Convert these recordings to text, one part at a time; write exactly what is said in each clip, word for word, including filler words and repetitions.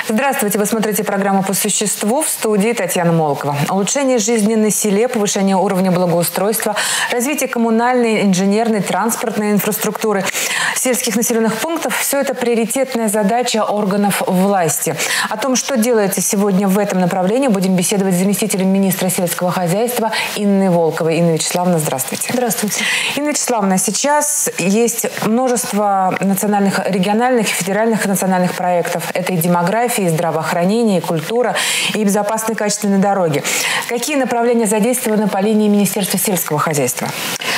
Здравствуйте, вы смотрите программу «По существу», в студии Татьяна Молокова. Улучшение жизни на селе, повышение уровня благоустройства, развитие коммунальной, инженерной, транспортной инфраструктуры сельских населенных пунктов – все это приоритетная задача органов власти. О том, что делается сегодня в этом направлении, будем беседовать с заместителем министра сельского хозяйства Инной Волковой. Инна Вячеславовна, здравствуйте. Здравствуйте. Инна Вячеславовна, сейчас есть множество национальных, региональных, федеральных и национальных проектов. Это и демография, и здравоохранение, и культура, и безопасные качественные дороги. Какие направления задействованы по линии Министерства сельского хозяйства?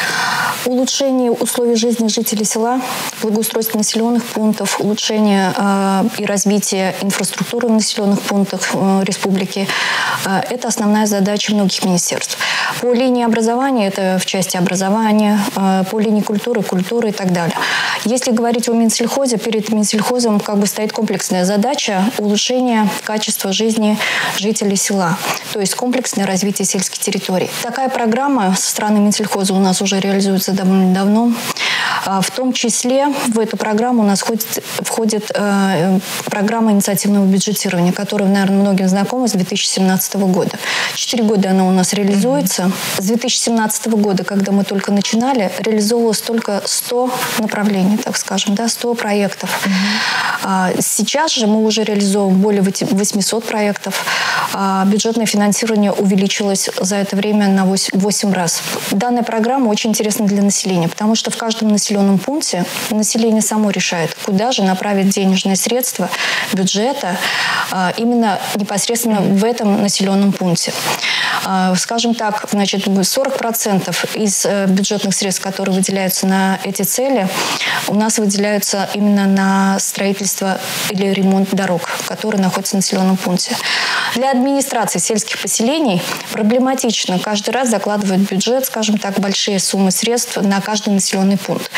Улучшение условий жизни жителей села, благоустройство населенных пунктов, улучшение э, и развитие инфраструктуры в населенных пунктах э, республики э, – это основная задача многих министерств. По линии образования – это в части образования, э, по линии культуры – культуры и так далее. Если говорить о Минсельхозе, перед Минсельхозом как бы стоит комплексная задача улучшения качества жизни жителей села, то есть комплексное развитие сельских территорий. Такая программа со стороны Минсельхоза у нас уже реализуется довольно давно. В том числе в эту программу у нас входит, входит э, программа инициативного бюджетирования, которая, наверное, многим знакома с две тысячи семнадцатого года. Четыре года она у нас реализуется. С две тысячи семнадцатого года, когда мы только начинали, реализовывалось только сто направлений, так скажем, да, сто проектов. Mm-hmm. Сейчас же мы уже реализовываем более восьмисот проектов. Бюджетное финансирование увеличилось за это время на восемь раз. Данная программа очень интересна для населения, потому что в каждом населенном пункте население само решает, куда же направить денежные средства бюджета именно непосредственно в этом населенном пункте. Скажем так, значит, сорок процентов из бюджетных средств, которые выделяются на эти цели, у нас выделяются именно на строительство или ремонт дорог, которые находятся в населенном пункте. Для администрации сельских поселений проблематично каждый раз закладывать в бюджет, скажем так, большие суммы средств на каждый населенный пункт.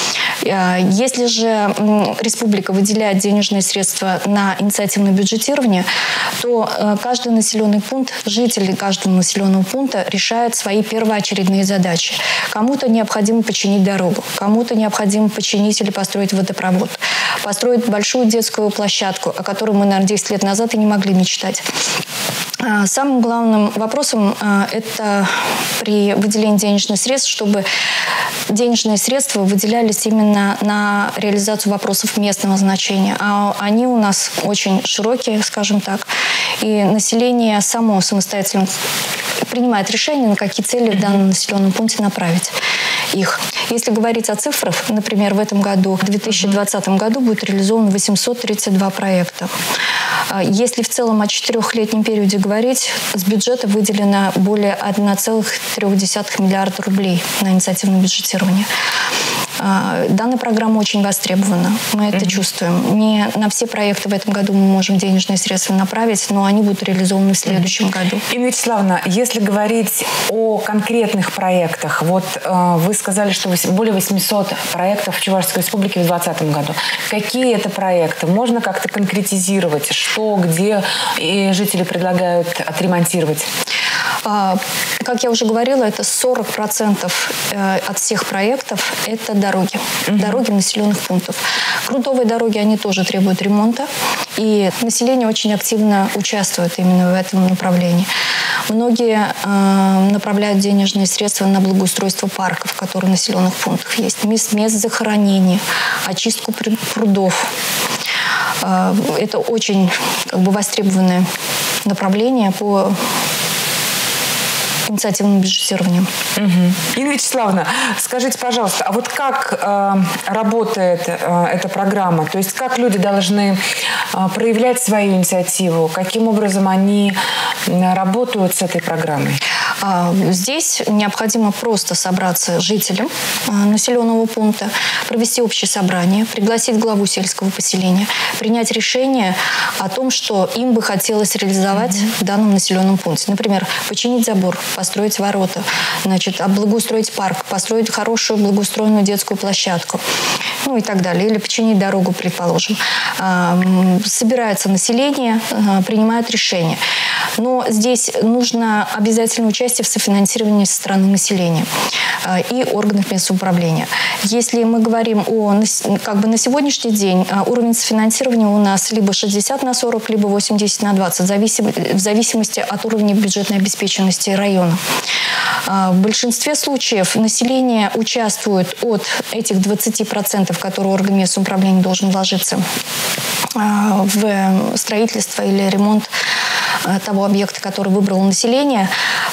Если же республика выделяет денежные средства на инициативное бюджетирование, то каждый населенный пункт, жители каждого населенного пункта решают свои первоочередные задачи. Кому-то необходимо починить дорогу, кому-то необходимо починить или построить водопровод, построить большую детскую площадку, о которой мы, наверное, десять лет назад и не могли мечтать. Самым главным вопросом это при выделении денежных средств, чтобы денежные средства выделялись именно на реализацию вопросов местного значения. А они у нас очень широкие, скажем так, и население само самостоятельно принимает решение, на какие цели в данном населенном пункте направить их. Если говорить о цифрах, например, в этом году, в две тысячи двадцатом году будет реализовано восемьсот тридцать два проекта. Если в целом о четырехлетнем периоде говорить, с бюджета выделено более одного целых трёх десятых миллиарда рублей на инициативное бюджетирование. Данная программа очень востребована. Мы это mm-hmm. чувствуем. Не на все проекты в этом году мы можем денежные средства направить, но они будут реализованы в следующем mm-hmm. году. Инна Вячеславовна, если говорить о конкретных проектах, вот э, вы сказали, что более восьмисот проектов в Чувашской республике в две тысячи двадцатом году. Какие это проекты? Можно как-то конкретизировать, что, где и жители предлагают отремонтировать? Как я уже говорила, это сорок процентов от всех проектов – это дороги. Mm-hmm. Дороги населенных пунктов. Грунтовые дороги, они тоже требуют ремонта. И население очень активно участвует именно в этом направлении. Многие э, направляют денежные средства на благоустройство парков, которые в населенных пунктах есть. Мест, мест захоронений, очистку прудов. Э, это очень как бы востребованное направление по инициативным бюджетированием. Угу. Инна Вячеславовна, скажите, пожалуйста, а вот как э, работает э, эта программа? То есть как люди должны э, проявлять свою инициативу? Каким образом они э, работают с этой программой? Здесь необходимо просто собраться жителям населенного пункта, провести общее собрание, пригласить главу сельского поселения, принять решение о том, что им бы хотелось реализовать mm-hmm. в данном населенном пункте. Например, починить забор, построить ворота, значит, облагоустроить парк, построить хорошую благоустроенную детскую площадку, ну и так далее. Или починить дорогу, предположим. Собирается население, принимают решение. Но здесь нужно обязательно участие участие в софинансировании со стороны населения и органов местного управления. Если мы говорим о, как бы на сегодняшний день, уровень софинансирования у нас либо шестьдесят на сорок, либо восемьдесят на двадцать, в зависимости от уровня бюджетной обеспеченности района. В большинстве случаев население участвует от этих двадцати процентов, которые орган местного управления должен вложиться в строительство или ремонт того объекта, который выбрало население.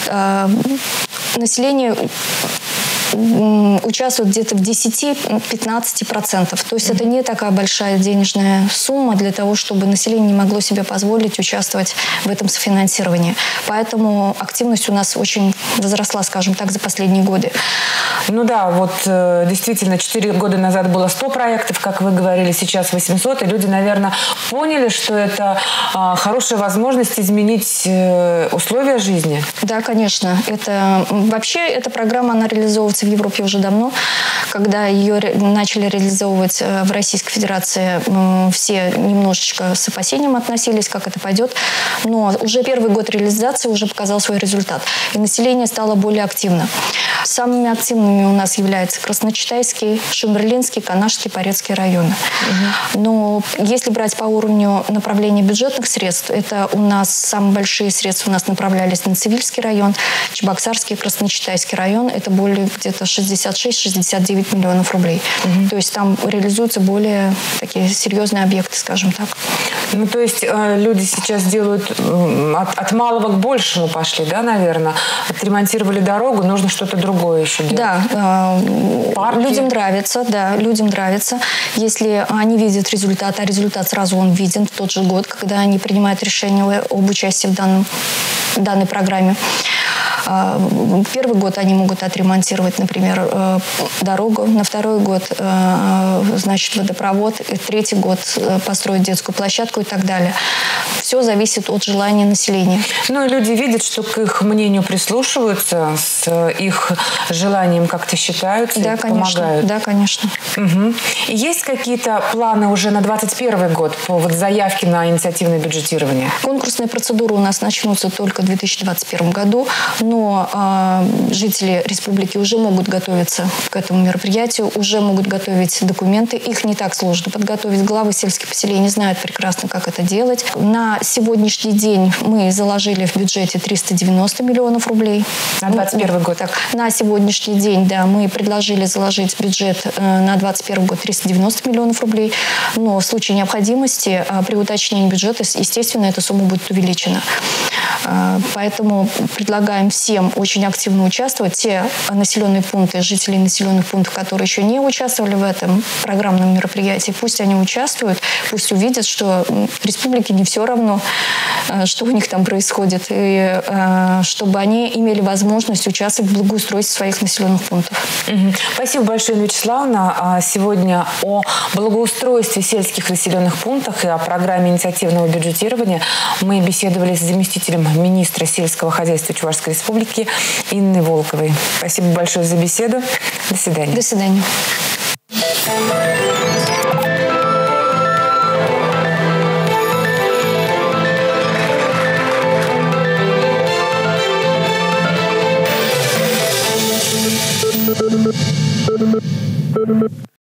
Население участвуют где-то в десяти-пятнадцати процентах. То есть это не такая большая денежная сумма для того, чтобы население не могло себе позволить участвовать в этом софинансировании. Поэтому активность у нас очень возросла, скажем так, за последние годы. Ну да, вот действительно, четыре года назад было сто проектов, как вы говорили, сейчас восемьсот, и люди, наверное, поняли, что это хорошая возможность изменить условия жизни. Да, конечно. Это, вообще эта программа, она реализовывается в Европе уже давно. Когда ее начали реализовывать в Российской Федерации, все немножечко с опасением относились, как это пойдет. Но уже первый год реализации уже показал свой результат. И население стало более активно. Самыми активными у нас являются Красночитайский, Шумберлинский, Канашский, Порецкий районы. Угу. Но если брать по уровню направления бюджетных средств, это у нас самые большие средства у нас направлялись на Цивильский район, Чебоксарский, Красночитайский район. Это более где-то шестьдесят шесть — шестьдесят девять миллионов рублей. Угу. То есть там реализуются более такие серьезные объекты, скажем так. Ну, то есть э, люди сейчас делают э, от, от малого к большему пошли, да, наверное? Отремонтировали дорогу, нужно что-то другое еще делать. Да, э, людям нравится, да, людям нравится. Если они видят результат, а результат сразу он виден в тот же год, когда они принимают решение об участии в данном, в данной программе. Первый год они могут отремонтировать, например, дорогу, на второй год, значит, водопровод, и третий год построить детскую площадку и так далее. Все зависит от желания населения. Ну и люди видят, что к их мнению прислушиваются, с их желанием как-то считаются, да, и конечно, помогают. Да, конечно. Угу. И есть какие-то планы уже на двадцать первый год по вот заявке на инициативное бюджетирование? Конкурсные процедуры у нас начнутся только в две тысячи двадцать первом году, но э, жители республики уже могут готовиться к этому мероприятию, уже могут готовить документы. Их не так сложно подготовить. Главы сельских поселений знают прекрасно, как это делать. На сегодняшний день мы заложили в бюджете триста девяносто миллионов рублей. На двадцать первый год? Так, на сегодняшний день, да, мы предложили заложить в бюджет э, на двадцать первый год триста девяносто миллионов рублей. Но в случае необходимости э, при уточнении бюджета, естественно, эта сумма будет увеличена. Э, поэтому предлагаем всем очень активно участвовать. Те населенные пункты, жители населенных пунктов, которые еще не участвовали в этом программном мероприятии, пусть они участвуют, пусть увидят, что республике не все равно, что у них там происходит, и чтобы они имели возможность участвовать в благоустройстве своих населенных пунктов. Угу. Спасибо большое, Вячеславовна. Сегодня о благоустройстве сельских населенных пунктов и о программе инициативного бюджетирования мы беседовали с заместителем министра сельского хозяйства Чувашской Республики Инной Волковой. Спасибо большое за беседу. До свидания. До свидания.